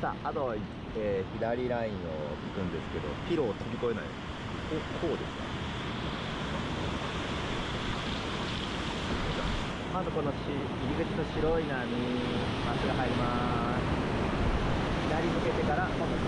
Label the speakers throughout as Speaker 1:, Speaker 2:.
Speaker 1: さあ、あと、左ラインを行くんですけど、ピロを飛び越えない。こうですか。まずこの入り口の白い波、まっすぐ入ります。左向けてから今度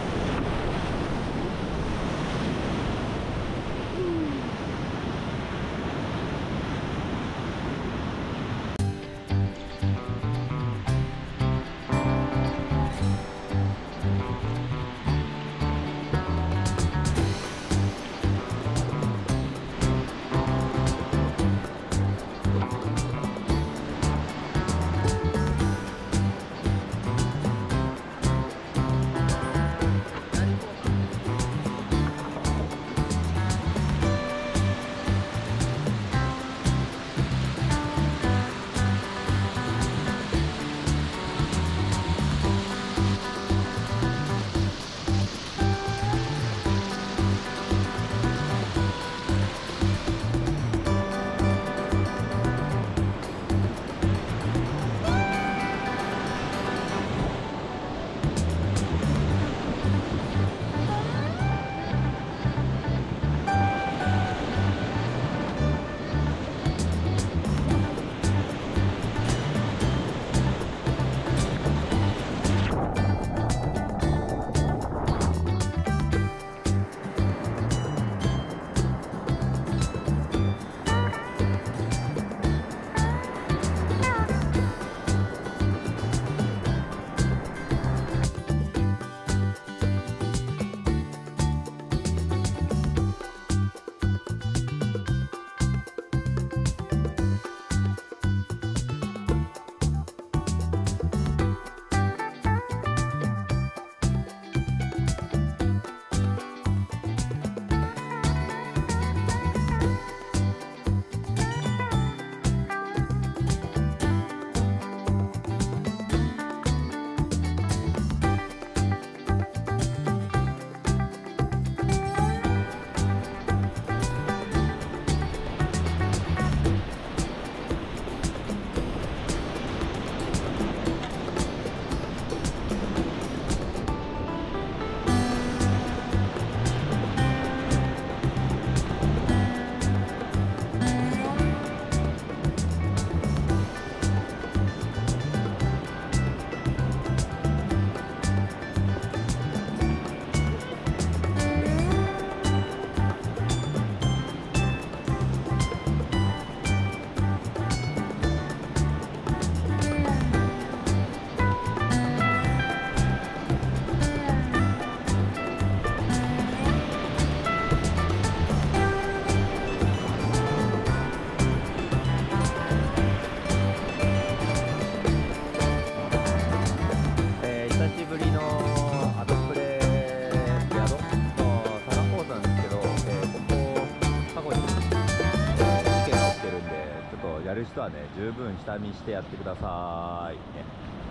Speaker 1: やる人はね、十分下見してやってくださいね。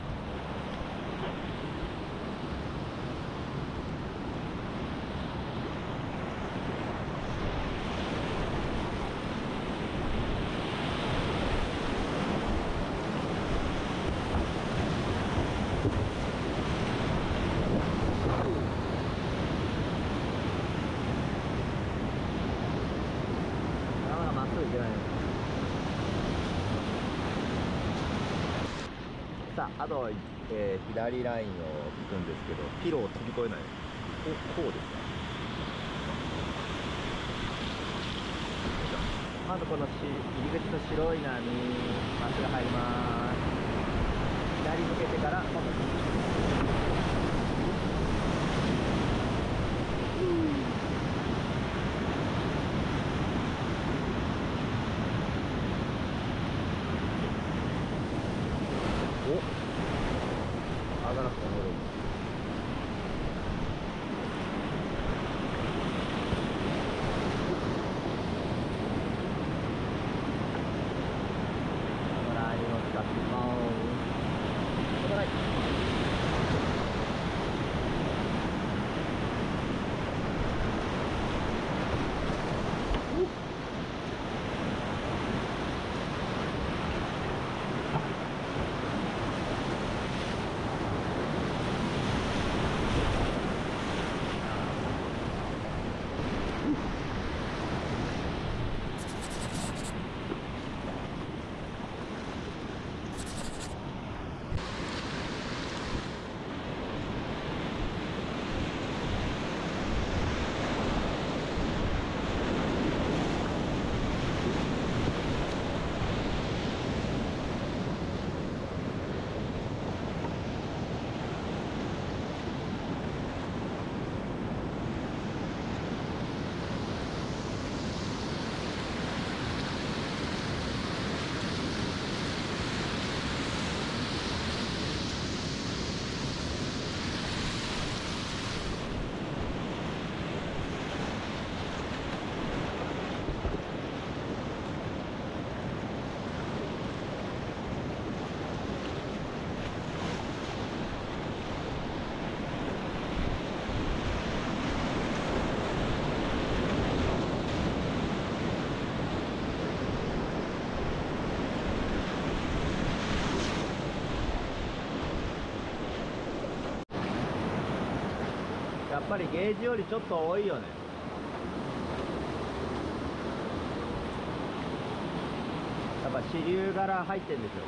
Speaker 1: なかなかまっすぐいけない。さあ、あと、左ラインを行くんですけど、ピロを飛び越えない。こうですか。まずこの入り口の白い波、まっすぐ入ります。左向けてから今度上がらなくて戻る。ラインを使っています。ここない。 やっぱりゲージよりちょっと多いよね。やっぱ支流から入ってんですよ。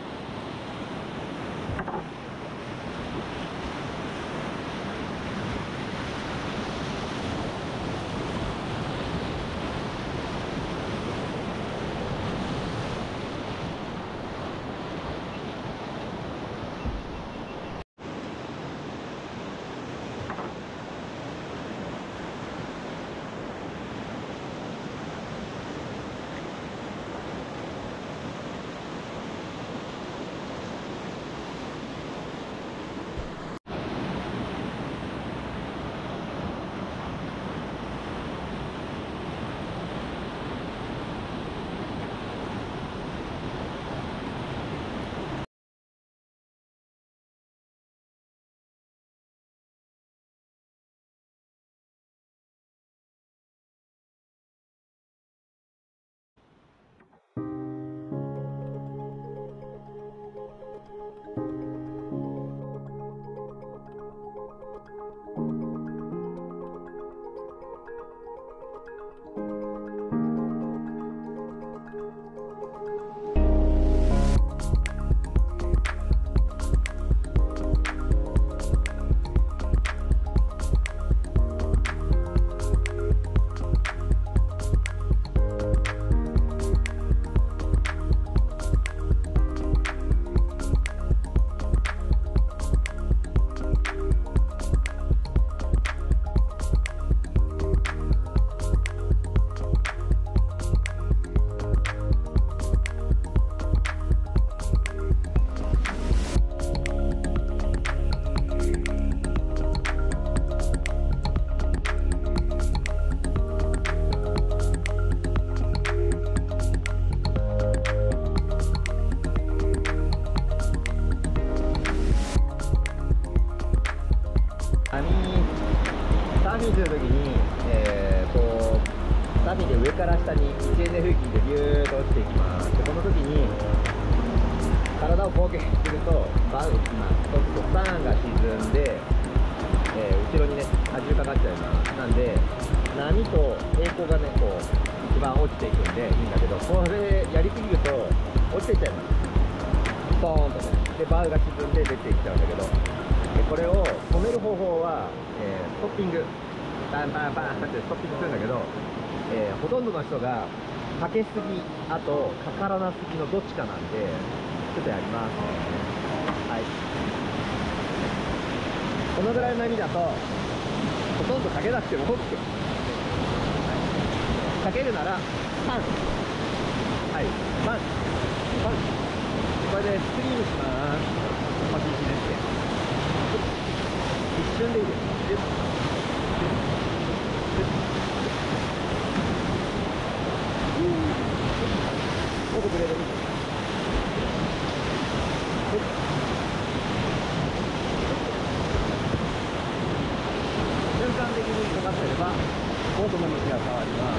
Speaker 1: サーフィンするときに、こうサーフィンで上から下に1円で吹きでビューッと落ちていきます。でこの時に体をこうするとバウンそうするとターンが沈んで、後ろにね荷重かかっちゃいます。なんで波と平行がねこう一番落ちていくんでいいんだけど、これやりすぎると落ちていっちゃいます。ポーンとね。でバウが沈んで出ていっちゃうんだけど、これを止める方法は、ストッピングバンバンバンってストッピングするんだけど、ほとんどの人がかけすぎあとかからなすぎのどっちかなんでちょっとやります。はい、このぐらいの波だとほとんどかけなくても OK、かけるなら3、はい、3、これでスクリームします。パキシですね。一瞬でいいです。もっとくれる。瞬間的にかかってればボートの向きが変わります。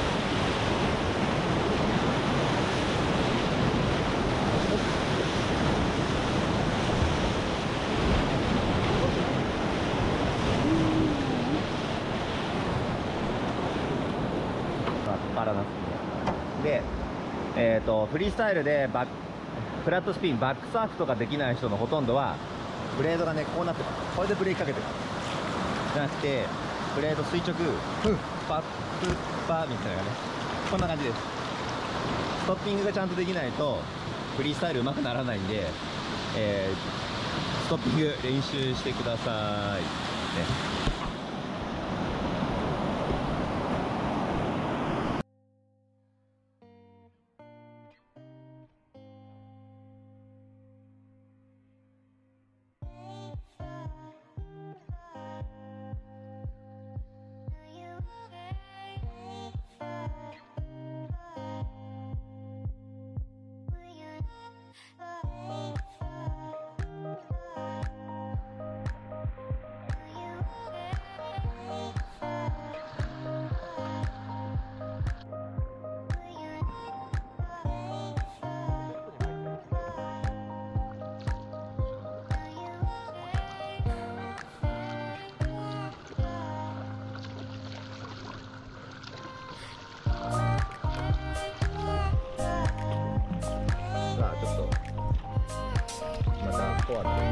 Speaker 1: で、フリースタイルでフラットスピン、バックサーフとかできない人のほとんどはブレードがねこうなってます。これでブレーキかけてるじゃなくて、ブレード垂直パップパーみたいなね、こんな感じです。ストッピングがちゃんとできないとフリースタイルうまくならないんで、ストッピング練習してください、ね。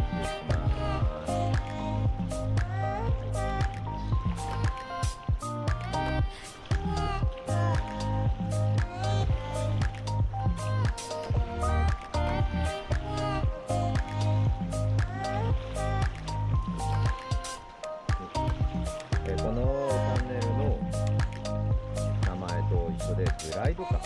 Speaker 1: このチャンネルの名前と一緒でグライド感、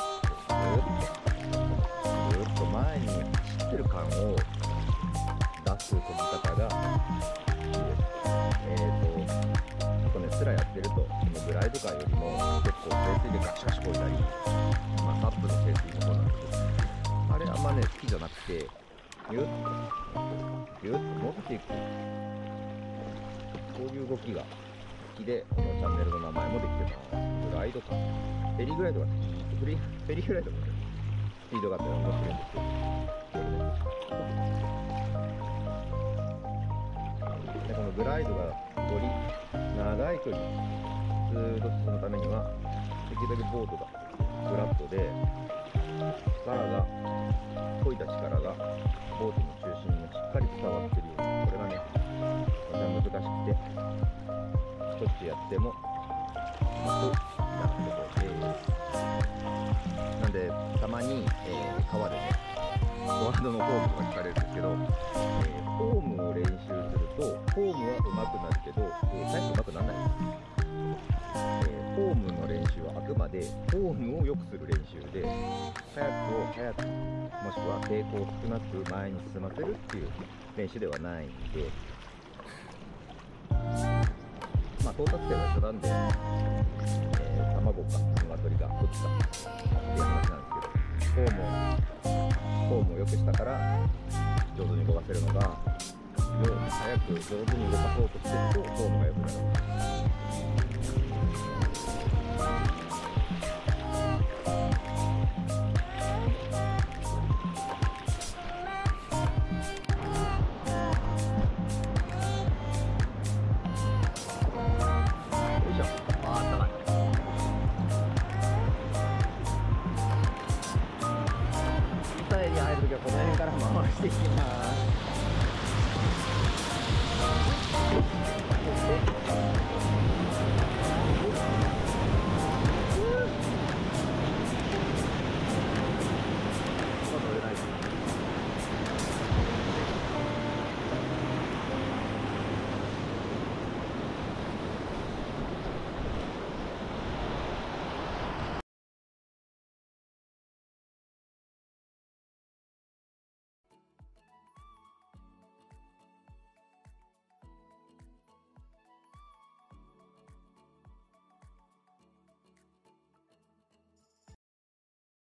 Speaker 1: ずっと前に走ってる感を出す飛び方がいいです。スラやってると、このグライド感よりも結構潜水でガシガシこいだり、サップの潜水もそうなんですけど、あれあんまね好きじゃなくて、ギュッと伸びていく、こういう動きが好きで、このチャンネルの名前もできてます。グライド感、フェリーグライドが好き、フェリーグライドもねスピードがあって面白いんですけど、でこのグライドがより長い距離ずーっと進むためには、できるだけボートがフラットで、力が漕いだ力がボートの中心にしっかり伝わってるように、これがねめちゃ難しくて、しょっちゅうやってもうまくやってこうです。なんでたまに、川でねフォワードのフォームが聞かれるんですけど、フォームを練習するとフォームは上手くなるけど、最初上手くならないです。フォームの練習はあくまでフォームを良くする練習で、速くもしくは抵抗少なく前に進ませるっていう練習ではないんで、到達点は一緒なんで、卵か鶏がどっちかっていう話なんですけど、フォームを良くしたから上手に動かせるのが、早く上手に動かそうとしてるとフォームが良くなる。この辺から回していきます。